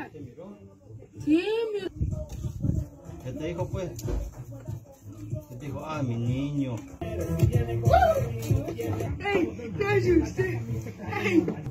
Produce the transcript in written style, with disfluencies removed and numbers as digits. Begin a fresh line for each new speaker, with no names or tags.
Sí,
¿Qué te dijo pues? ¿Qué te dijo? Ah, mi niño.
¡Ey! ¡Cállese usted! ¡Ey!